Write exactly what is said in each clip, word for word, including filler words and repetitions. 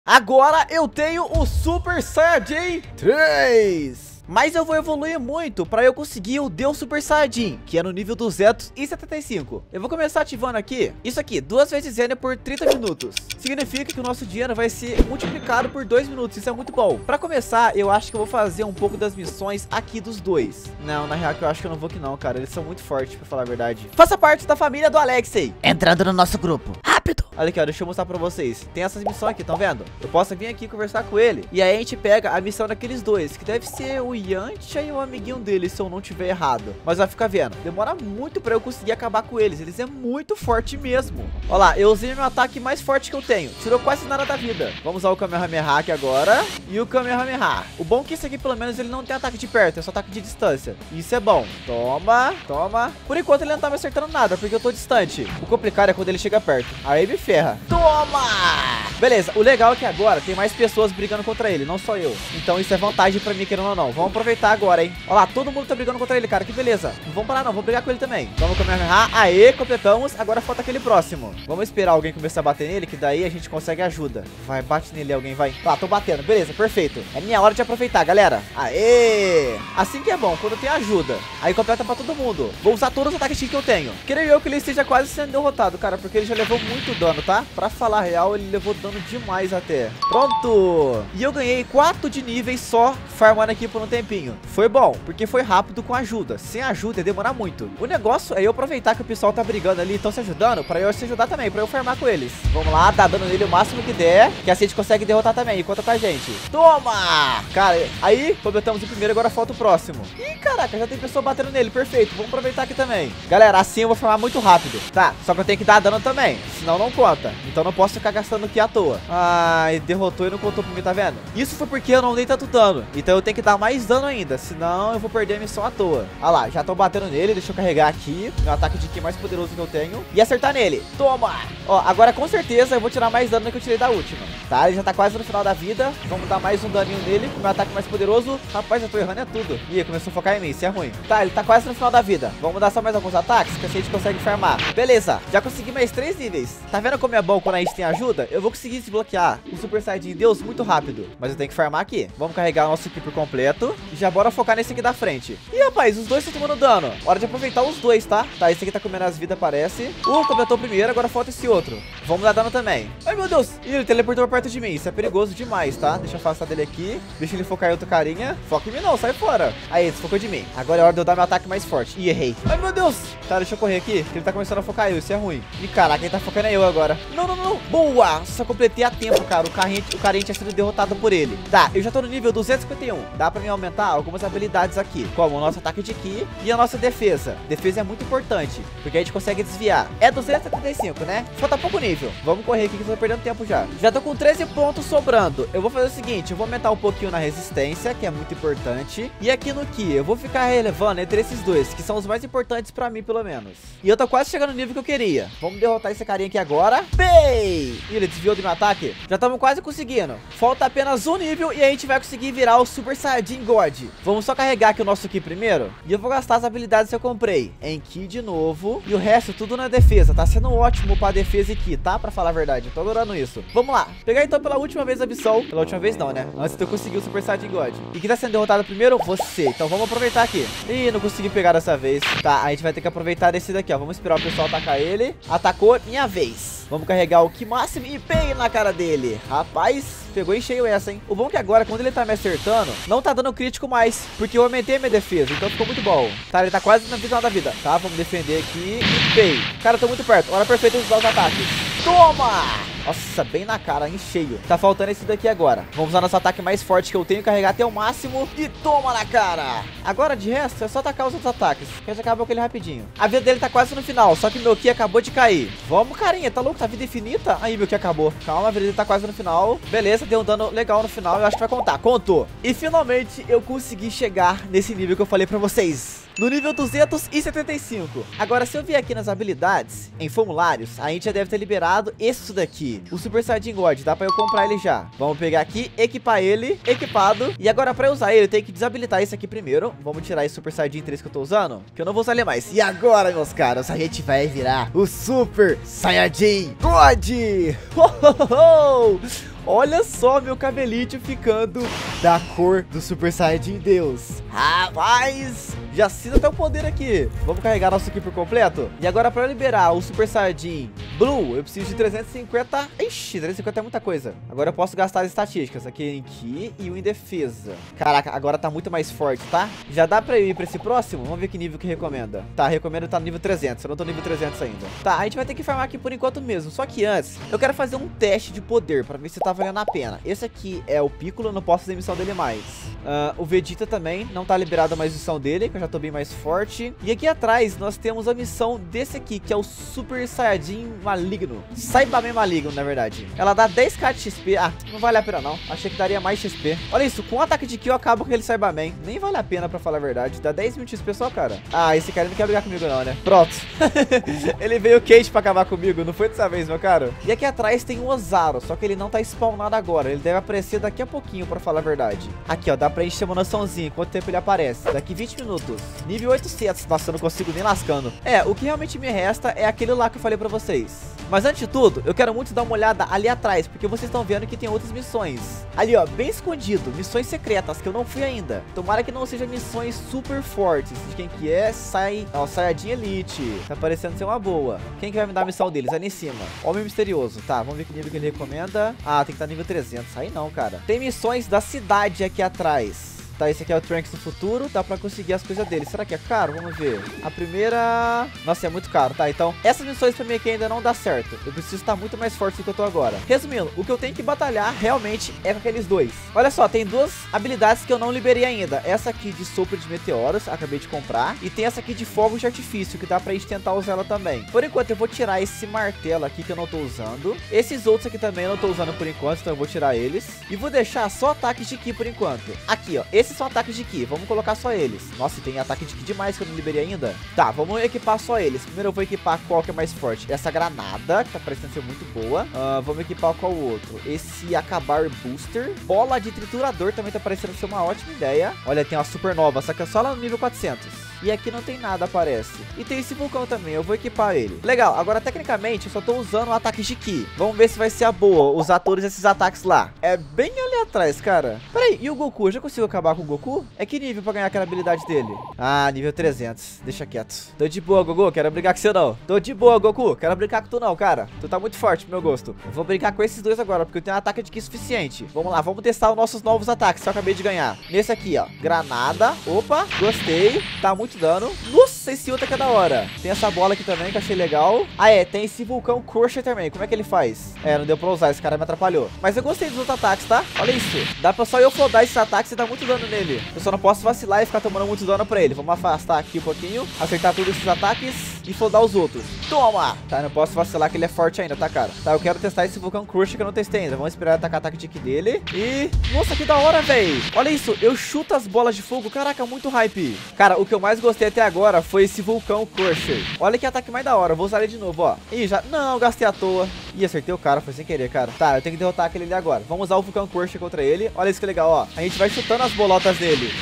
Agora eu tenho o Super Saiyajin três. Mas eu vou evoluir muito para eu conseguir o Deus Super Saiyajin, que é no nível duzentos e setenta e cinco. Eu vou começar ativando aqui, isso aqui, duas vezes Zênia por trinta minutos. Significa que o nosso dinheiro vai ser multiplicado por dois minutos, isso é muito bom. Para começar, eu acho que eu vou fazer um pouco das missões aqui dos dois. Não, na real que eu acho que eu não vou que não, cara. Eles são muito fortes, pra falar a verdade. Faça parte da família do Alexei. Entrando no nosso grupo. Rápido. Olha aqui, ó, deixa eu mostrar pra vocês. Tem essas missões aqui, estão vendo? Eu posso vir aqui conversar com ele. E aí a gente pega a missão daqueles dois, que deve ser o Yantia e o amiguinho dele, se eu não tiver errado. Mas vai ficar vendo. Demora muito pra eu conseguir acabar com eles. Eles é muito forte mesmo. Olha lá, eu usei meu ataque mais forte que eu tenho. Tirou quase nada da vida. Vamos usar o Kamehameha aqui agora. E o Kamehameha. O bom é que esse aqui, pelo menos, ele não tem ataque de perto. É só ataque de distância. Isso é bom. Toma, toma. Por enquanto ele não tá me acertando nada, porque eu tô distante. O complicado é quando ele chega perto. Aí me ferra. Toma! Beleza, o legal é que agora tem mais pessoas brigando contra ele, não só eu. Então isso é vantagem pra mim, querendo ou não. Vamos aproveitar agora, hein? Olha lá, todo mundo tá brigando contra ele, cara. Que beleza. Não vamos parar não, vamos brigar com ele também. Vamos Kamehameha. Aê, completamos. Agora falta aquele próximo. Vamos esperar alguém começar a bater nele, que daí a gente consegue ajuda. Vai, bate nele alguém, vai. Tá, tô batendo. Beleza, perfeito. É minha hora de aproveitar, galera. Aê! Assim que é bom, quando tem ajuda. Aí completa pra todo mundo. Vou usar todos os ataques que eu tenho. Creio eu que ele esteja quase sendo derrotado, cara, porque ele já levou muito dano, tá? Pra falar a real, ele levou dano demais até. Pronto! E eu ganhei quatro de níveis só farmando aqui por um tempinho. Foi bom, porque foi rápido com ajuda. Sem ajuda ia demorar muito. O negócio é eu aproveitar que o pessoal tá brigando ali, estão se ajudando, pra eu se ajudar também, pra eu farmar com eles. Vamos lá, tá dando nele o máximo que der, que assim a gente consegue derrotar também, enquanto tá a gente. Toma! Cara, aí completamos o primeiro, agora falta o próximo. Ih, caraca, já tem pessoa batendo nele, perfeito. Vamos aproveitar aqui também. Galera, assim eu vou farmar muito rápido. Tá, só que eu tenho que dar dano também, senão não conta. Então não posso ficar gastando aqui à toa. Ai, derrotou e não contou pra mim, tá vendo? Isso foi porque eu não dei tanto dano. Então eu tenho que dar mais dano ainda, senão eu vou perder a missão à toa. Olha lá, já tô batendo nele, deixa eu carregar aqui meu ataque de ki mais poderoso que eu tenho e acertar nele. Toma! Ó, agora com certeza eu vou tirar mais dano do que eu tirei da última. Tá, ele já tá quase no final da vida. Vamos dar mais um daninho nele com meu ataque mais poderoso. Rapaz, eu tô errando é tudo. Ih, começou a focar em mim, isso é ruim. Tá, ele tá quase no final da vida. Vamos dar só mais alguns ataques, que assim a gente consegue farmar. Beleza, já consegui mais três níveis. Tá vendo como é bom quando a gente tem ajuda? Eu vou conseguir desbloquear o Super Saiyajin Deus muito rápido. Mas eu tenho que farmar aqui. Vamos carregar o nosso aqui por completo. E já bora focar nesse aqui da frente. Ih, rapaz, os dois estão tomando dano. Hora de aproveitar os dois, tá? Tá, esse aqui tá comendo as vidas, parece. Uh, completou o primeiro, agora falta esse outro. Vamos dar dano também. Ai, meu Deus. Ih, ele teleportou pra perto de mim. Isso é perigoso demais, tá? Deixa eu afastar dele aqui. Deixa ele focar em outro carinha. Foca em mim não, sai fora. Aí, ele focou de mim. Agora é hora de eu dar meu ataque mais forte. Ih, errei. Ai, meu Deus. Tá, deixa eu correr aqui, que ele tá começando a focar eu. Isso é ruim. Ih, caraca, quem tá focando é eu agora. Não, não, não. Boa. Só completei a tempo, cara. O carinha, o carinha tinha sido derrotado por ele. Tá, eu já tô no nível duzentos e cinquenta e um. Dá pra me aumentar algumas habilidades aqui, como o nosso ataque de ki e a nossa defesa. Defesa é muito importante, porque a gente consegue desviar. É duzentos e setenta e cinco, né? Falta pouco nível. Vamos correr aqui que eu tô perdendo tempo já. Já tô com treze pontos sobrando. Eu vou fazer o seguinte, eu vou aumentar um pouquinho na resistência, que é muito importante. E aqui no ki, eu vou ficar relevando entre esses dois, que são os mais importantes pra mim, pelo menos. E eu tô quase chegando no nível que eu queria. Vamos derrotar esse carinha aqui agora. Bem! Ih, ele desviou do meu ataque. Já estamos quase conseguindo. Falta apenas um nível e a gente vai conseguir virar o Super Saiyajin God. Vamos só carregar aqui o nosso ki primeiro. E eu vou gastar as habilidades que eu comprei em ki de novo. E o resto tudo na defesa. Tá sendo ótimo pra defesa e ki, tá? Pra falar a verdade. Eu tô adorando isso. Vamos lá. Pegar então pela última vez a missão. Pela última vez não, né? Antes de eu conseguir o Super Saiyajin God. E quem tá sendo derrotado primeiro? Você. Então vamos aproveitar aqui. Ih, não consegui pegar dessa vez. Tá, a gente vai ter que aproveitar esse daqui, ó. Vamos esperar o pessoal atacar ele. Atacou, minha vez. Vamos carregar o ki máximo e bem na cara dele. Rapaz, pegou em cheio essa, hein? O bom é que agora, quando ele tá me acertando, não tá dando crítico mais, porque eu aumentei a minha defesa, então ficou muito bom. Tá, ele tá quase na final da vida. Tá, vamos defender aqui e bem. Cara, eu tô muito perto. Hora perfeita de usar os ataques. Toma! Nossa, bem na cara, em cheio. Tá faltando esse daqui agora. Vamos usar nosso ataque mais forte que eu tenho, carregar até o máximo e toma na cara. Agora, de resto, é só atacar os outros ataques, que a gente acabou com ele rapidinho. A vida dele tá quase no final, só que meu ki acabou de cair. Vamos, carinha, tá louco? Tá vida infinita? Aí, meu ki acabou. Calma, a vida dele tá quase no final. Beleza, deu um dano legal no final, eu acho que vai contar. Contou. E finalmente eu consegui chegar nesse nível que eu falei pra vocês. No nível duzentos e setenta e cinco. Agora, se eu vier aqui nas habilidades, em formulários, a gente já deve ter liberado isso daqui, o Super Saiyajin God. Dá pra eu comprar ele já. Vamos pegar aqui, equipar ele, equipado. E agora, pra eu usar ele, eu tenho que desabilitar esse aqui primeiro. Vamos tirar esse Super Saiyajin três que eu tô usando, que eu não vou usar ele mais. E agora, meus caros, a gente vai virar o Super Saiyajin God. Oh, oh, oh. Olha só meu cabelite ficando da cor do Super Saiyajin Deus. Rapaz, já sinto até o poder aqui. Vamos carregar nosso aqui por completo. E agora para liberar o Super Saiyajin Blue, eu preciso de trezentos e cinquenta. Ixi, trezentos e cinquenta é muita coisa. Agora eu posso gastar as estatísticas aqui em Ki e um em defesa. Caraca, agora tá muito mais forte, tá? Já dá pra eu ir pra esse próximo? Vamos ver que nível que recomenda. Tá, recomenda tá no nível trezentos. Eu não tô no nível trezentos ainda. Tá, a gente vai ter que farmar aqui por enquanto mesmo. Só que antes, eu quero fazer um teste de poder pra ver se tá valendo a pena. Esse aqui é o Piccolo, eu não posso fazer missão dele mais. Uh, o Vegeta também, não tá liberada mais a missão dele, que eu já tô bem mais forte. E aqui atrás, nós temos a missão desse aqui, que é o Super Saiyajin Maligno. Saibamen Maligno, na verdade. Ela dá dez mil de X P. Ah, não vale a pena não. Achei que daria mais X P. Olha isso, com o ataque de Ki eu acabo com aquele Saibamen. Nem vale a pena, pra falar a verdade. Dá dez mil de X P só, cara. Ah, esse cara não quer brigar comigo não, né? Pronto. Ele veio quente pra acabar comigo, não foi dessa vez, meu cara? E aqui atrás tem o Ozaru, só que ele não tá spawnado agora. Ele deve aparecer daqui a pouquinho, pra falar a verdade. Aqui, ó, dá pra gente ter uma noçãozinha quanto tempo ele aparece. Daqui vinte minutos. Nível oitocentos. Nossa, eu não consigo nem lascando. É, o que realmente me resta é aquele lá que eu falei pra vocês. Mas antes de tudo, eu quero muito dar uma olhada ali atrás, porque vocês estão vendo que tem outras missões. Ali, ó, bem escondido, missões secretas que eu não fui ainda. Tomara que não sejam missões super fortes. De quem que é? Sai, ó, Saiyajin Elite. Tá parecendo ser uma boa. Quem que vai me dar a missão deles? Ali em cima. Homem misterioso. Tá, vamos ver que nível que ele recomenda. Ah, tem que estar nível trezentos. Aí não, cara. Tem missões da cidade aqui atrás. Tá, esse aqui é o Trunks do futuro. Dá pra conseguir as coisas dele. Será que é caro? Vamos ver. A primeira... Nossa, é muito caro. Tá, então essas missões pra mim aqui ainda não dá certo. Eu preciso estar muito mais forte do que eu tô agora. Resumindo, o que eu tenho que batalhar realmente é com aqueles dois. Olha só, tem duas habilidades que eu não liberei ainda. Essa aqui de sopro de meteoros, acabei de comprar. E tem essa aqui de fogo de artifício, que dá pra gente tentar usar ela também. Por enquanto eu vou tirar esse martelo aqui que eu não tô usando. Esses outros aqui também eu não tô usando por enquanto, então eu vou tirar eles. E vou deixar só ataques de Ki por enquanto. Aqui, ó, esses são ataques de Ki, vamos colocar só eles. Nossa, e tem ataque de Ki demais que eu não liberei ainda. Tá, vamos equipar só eles. Primeiro eu vou equipar qual que é mais forte. Essa granada, que tá parecendo ser muito boa. uh, Vamos equipar qual outro? Esse acabar booster. Bola de triturador também tá parecendo ser uma ótima ideia. Olha, tem uma supernova, só que é só lá no nível quatrocentos. E aqui não tem nada, parece. E tem esse vulcão também, eu vou equipar ele. Legal, agora tecnicamente eu só tô usando o ataque de Ki. Vamos ver se vai ser a boa usar todos esses ataques lá. É bem ali atrás, cara. Peraí, e o Goku? Eu já consigo acabar com o Goku? É que nível pra ganhar aquela habilidade dele? Ah, nível trezentos. Deixa quieto. Tô de boa, Goku, quero brigar com você não. Tô de boa, Goku, quero brincar com tu não, cara. Tu tá muito forte pro meu gosto. Eu vou brincar com esses dois agora, porque eu tenho um ataque de Ki suficiente. Vamos lá, vamos testar os nossos novos ataques que eu acabei de ganhar. Nesse aqui, ó, granada. Opa, gostei. Tá muito dano. Nossa, esse outro aqui é da hora. Tem essa bola aqui também que eu achei legal. Ah, é, tem esse vulcão Crusher também. Como é que ele faz? É, não deu pra usar, esse cara me atrapalhou. Mas eu gostei dos outros ataques, tá? Olha isso. Dá pra só eu flodar esses ataques e dar muito dano nele. Eu só não posso vacilar e ficar tomando muito dano pra ele. Vamos afastar aqui um pouquinho, acertar todos esses ataques e flodar os outros. Toma! Tá, não posso vacilar que ele é forte ainda, tá, cara? Tá, eu quero testar esse vulcão Crusher que eu não testei ainda. Vamos esperar atacar o ataque de Ki dele. E... Nossa, que da hora, velho. Olha isso, eu chuto as bolas de fogo. Caraca, muito hype. Cara, o que eu mais gostei até agora foi esse vulcão Crusher. Olha que ataque mais da hora. Eu vou usar ele de novo, ó. Ih, já... Não, gastei à toa. Ih, acertei o cara, foi sem querer, cara. Tá, eu tenho que derrotar aquele ali agora. Vamos usar o vulcão Crusher contra ele. Olha isso que legal, ó. A gente vai chutando as bolotas dele.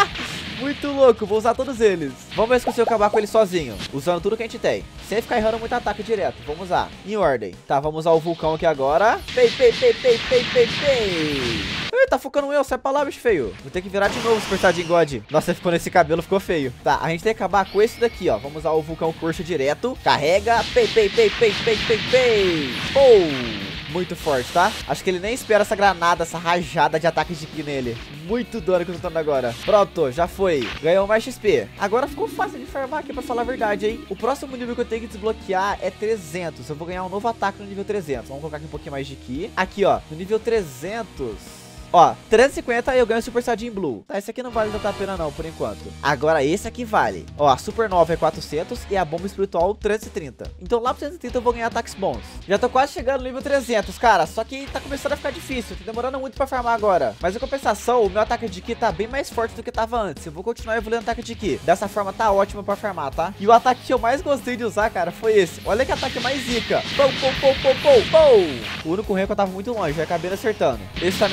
Muito louco, vou usar todos eles. Vamos ver se consigo acabar com ele sozinho, usando tudo que a gente tem, sem ficar errando muito ataque direto. Vamos usar, em ordem. Tá, vamos usar o vulcão aqui agora. Pei, pei, pei, pei, pei, pei, pei. Ih, tá focando eu, sai pra lá, bicho feio. Vou ter que virar de novo o Super Saiyajin God. Nossa, ficou nesse cabelo, ficou feio. Tá, a gente tem que acabar com esse daqui, ó. Vamos usar o vulcão Crusher direto. Carrega, pei, pei, pei, pei, pei, pei, pei. Oh! Muito forte, tá? Acho que ele nem espera essa granada, essa rajada de ataque de Ki nele. Muito dano que eu tô dando agora. Pronto, já foi. Ganhou mais X P. Agora ficou fácil de farmar aqui, pra falar a verdade, hein? O próximo nível que eu tenho que desbloquear é trezentos. Eu vou ganhar um novo ataque no nível trezentos. Vamos colocar aqui um pouquinho mais de Ki. Aqui, ó. No nível trezentos... Ó, trezentos e cinquenta eu ganho Super Saiyajin Blue. Tá, esse aqui não vale tanta pena não, por enquanto. Agora esse aqui vale. Ó, a Supernova é quatrocentos e a Bomba Espiritual trezentos e trinta. Então lá pro trezentos e trinta eu vou ganhar ataques bons. Já tô quase chegando no nível trezentos, cara. Só que tá começando a ficar difícil. Tá demorando muito pra farmar agora. Mas em compensação, o meu ataque de Ki tá bem mais forte do que tava antes. Eu vou continuar evoluindo o ataque de Ki. Dessa forma tá ótimo pra farmar, tá? E o ataque que eu mais gostei de usar, cara, foi esse. Olha que ataque mais zica. Pou, pou, pou, pou, pou, pou. O único ruim é que eu tava muito longe. Eu acabei acertando. Esse também é muito da hora.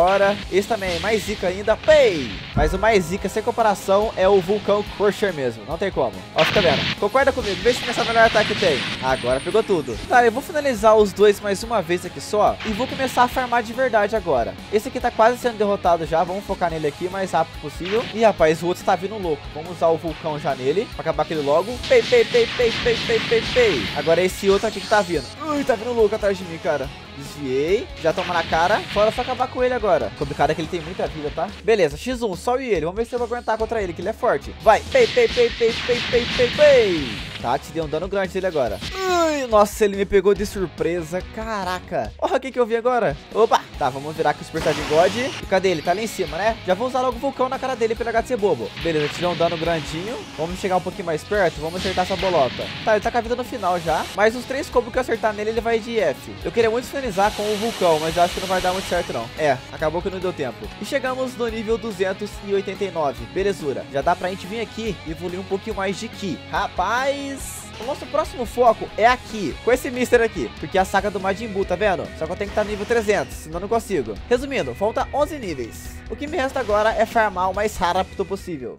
hora. Esse também, mais zica ainda. Pei! Mas o mais zica, sem comparação, é o Vulcão Crusher mesmo. Não tem como. Ó, fica vendo. Concorda comigo? Vê se essa melhor ataque tem. Agora pegou tudo. Tá, eu vou finalizar os dois mais uma vez aqui só. E vou começar a farmar de verdade agora. Esse aqui tá quase sendo derrotado já. Vamos focar nele aqui o mais rápido possível. Ih, rapaz, o outro tá vindo louco. Vamos usar o vulcão já nele. Pra acabar com ele logo. Pei, pei, pei, pei, pei, pei, pei, pei. Agora esse outro aqui que tá vindo. Ui, tá vindo louco atrás de mim, cara. Desviei, já toma na cara. Fora só acabar com ele agora. O complicado é que ele tem muita vida, tá? Beleza, xis um, só e ele. Vamos ver se eu vou aguentar contra ele, que ele é forte. Vai, pei, pei, pei, pei, pei, pei, pei, pei. Tá, te deu um dano grande dele agora. Ui, nossa, ele me pegou de surpresa. Caraca. Olha o que que eu vi agora. Opa, tá, vamos virar aqui o Super Saiyajin God. E cadê ele? Tá ali em cima, né? Já vou usar logo o vulcão na cara dele pra ele ser bobo. Beleza, te deu um dano grandinho. Vamos chegar um pouquinho mais perto. Vamos acertar essa bolota. Tá, ele tá com a vida no final já. Mas os três combos que eu acertar nele, ele vai de F. Eu queria muito finalizar com o vulcão, mas eu acho que não vai dar muito certo não. É, acabou que não deu tempo. E chegamos no nível duzentos e oitenta e nove. Belezura. Já dá pra gente vir aqui e evoluir um pouquinho mais de Ki. Rapaz... O nosso próximo foco é aqui, com esse Mister aqui, porque é a saga do Majin Buu, tá vendo? Só que eu tenho que estar no nível trezentos, senão eu não consigo. Resumindo, falta onze níveis. O que me resta agora é farmar o mais rápido possível.